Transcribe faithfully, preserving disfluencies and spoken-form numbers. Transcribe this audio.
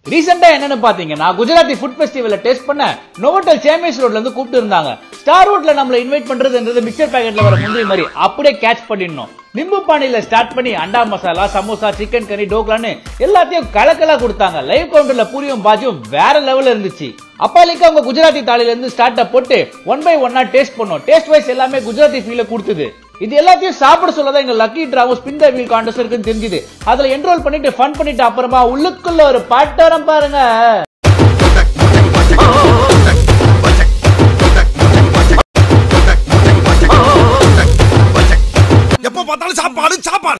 ரீசெண்டா என்னன்னு பாத்தீங்கன்னா குஜராத்தி ஃபுட் ஃபெஸ்டிவல்ல டேஸ்ட் பண்ண நோவோட்டல் சேமியஸ் ரோட்ல இருந்து கூப்பிட்டு இருந்தாங்க. ஸ்டார் ரோட்ல நம்மள இன்வைட் பண்றதுன்றது மிக்சர் பாக்கெட்ல வர முந்திரி மாதிரி அப்படியே கேட்ச் பண்ணிடணும். நிம்பு பானில ஸ்டார்ட் பண்ணி அண்டா மசாலா, சமோசா, சிக்கன் கறி, டோக்லான்னு எல்லாத்தையும் கலக்கலா கொடுத்தாங்க. லைவ் கவுண்டர்ல பூரியும் பாஜியும் வேற லெவல்ல இருந்துச்சு. அப்பாலிக்கு அவங்க குஜராத்தி தாலில இருந்து ஸ்டார்ட் போட்டு ஒன் பை ஒன்னா டேஸ்ட் பண்ணோம். டேஸ்ட் வைஸ் எல்லாமே குஜராத்தி ஃபீல கொடுத்தது. இது எல்லாத்தையும் சாப்பிட சொல்லதான் எங்க லக்கி டிராவோ ஸ்பின் தி வீல் கான்டெஸ்ட் இருக்குன்னு தெரிஞ்சது. அதுல என்ரோல் பண்ணிட்டு ஃபன் பண்ணிட்டு அப்புறமா உள்ளுக்குள்ள ஒரு பாட்டரம் பாருங்க. எப்ப பார்த்தாலும் சாப்பாடு சாப்பாடு